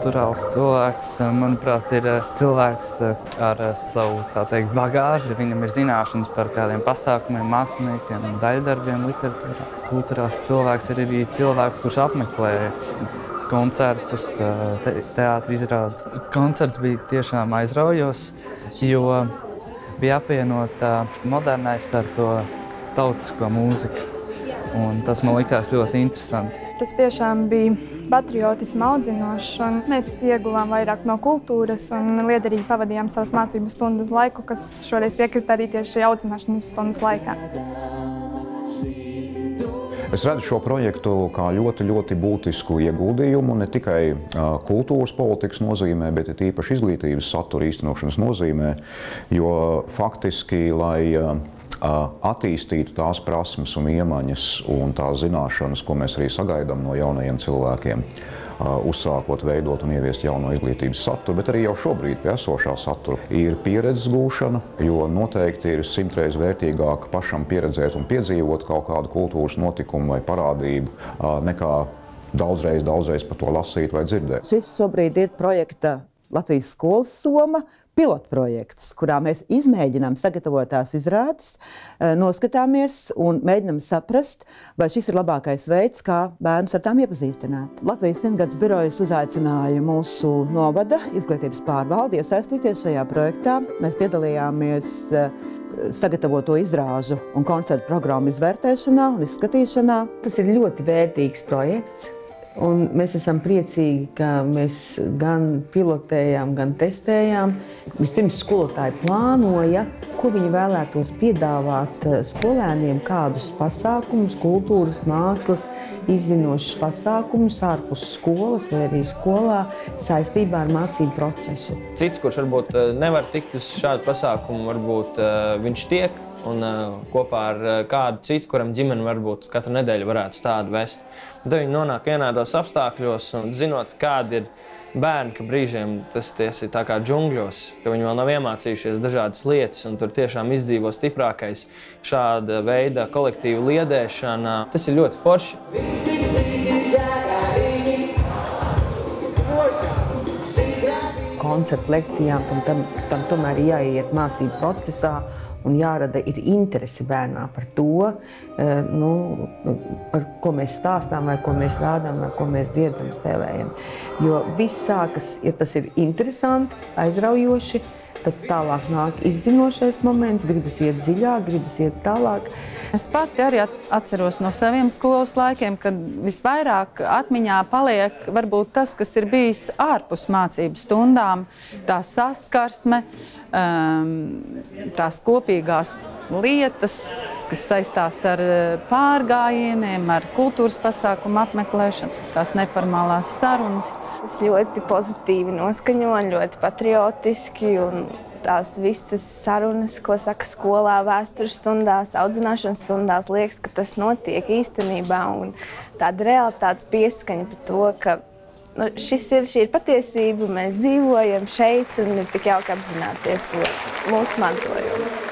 kultūrāls cilvēks. Manuprāt, ir cilvēks ar savu, tā teikt, bagāžu. Viņam ir zināšanas par kādiem pasākumiem, māksliniekiem, daļdarbiem, literatūrā. Kultūrāls cilvēks ir arī cilvēks, kurš apmeklē koncertus, teātri izrādes. Koncerts bija tiešām aizraujošs, jo bija apvienota modernais ar to tautisko mūziku. Un tas man likās ļoti interesanti. Tas tiešām bija patriotismu audzinošs, un mēs ieguvām vairāk no kultūras un liederīgi pavadījām savas mācību stundas laiku, kas šoreiz iekrita arī tieši audzināšanas stundas laikā. Es redzu šo projektu kā ļoti būtisku ieguldījumu ne tikai kultūras politikas nozīmē, bet ir īpaši izglītības satura īstenošanas nozīmē, jo faktiski, lai attīstītu tās prasmes un iemaņas un tās zināšanas, ko mēs arī sagaidām no jaunajiem cilvēkiem, uzsākot veidot un ieviest jauno izglītības saturu, bet arī jau šobrīd pie esošā satura ir pieredzes gūšana, jo noteikti ir 100 reizes vērtīgāk pašam pieredzēt un piedzīvot kaut kādu kultūras notikumu vai parādību, nekā daudzreiz par to lasīt vai dzirdēt. Šis šobrīd ir projekta Latvijas skolas soma pilotprojekts, kurā mēs izmēģinām sagatavotās izrādes, noskatāmies un mēģinām saprast, vai šis ir labākais veids, kā bērnus ar tām iepazīstināt. Latvijas 100 birojas uzaicināja mūsu novada izglītības pārvaldi iesaistīties šajā projektā. Mēs piedalījāmies sagatavoto izrāžu un koncertu programmu izvērtēšanā un izskatīšanā. Tas ir ļoti vērtīgs projekts. Un mēs esam priecīgi, ka mēs gan pilotējām, gan testējām. Vispirms skolotāji plānoja, ko viņi vēlētos piedāvāt skolēniem, kādus pasākumus, kultūras, mākslas, izzinošus pasākumus ārpus skolas vai arī skolā saistībā ar mācību procesu. Cits, kurš varbūt nevar tikt uz šādu pasākumu, varbūt viņš tiek un kopā ar kādu citu, kuram ģimeni varbūt katru nedēļu varētu tādu vest. Tad viņi nonāk vienādos apstākļos un zinot, kādi ir bērni, ka brīžiem tas ir tā kā džungļos, ka viņi vēl nav iemācījušies dažādas lietas un tur tiešām izdzīvo stiprākais. Šāda veida kolektīva liedēšana, tas ir ļoti forši. Koncertu lekcijām tam tomēr jāiet mācību procesā un jārada ir interese bērnā par to, par ko mēs stāstām, vai ko mēs rādām, vai ko mēs dziedam, spēlējam. Jo viss sākas, ja tas ir interesanti, aizraujoši, tad tālāk nāk izzinošais moments, gribas iet dziļāk, gribas iet tālāk. Es pati arī atceros no saviem skolas laikiem, kad visvairāk atmiņā paliek varbūt tas, kas ir bijis ārpus mācību stundām, tā saskarsme, tās kopīgās lietas, kas saistās ar pārgājieniem, ar kultūras pasākumu apmeklēšanu, tās neformālās sarunas. Tas ļoti pozitīvi noskaņo, ļoti patriotiski un tās visas sarunas, ko saka skolā, vēstures stundās, audzināšanas stundās, liekas, ka tas notiek īstenībā un tāda realitātes pieskaņa par to, ka šī ir patiesība, mēs dzīvojam šeit un ir tik jauki apzināties to mūsu mantojumu.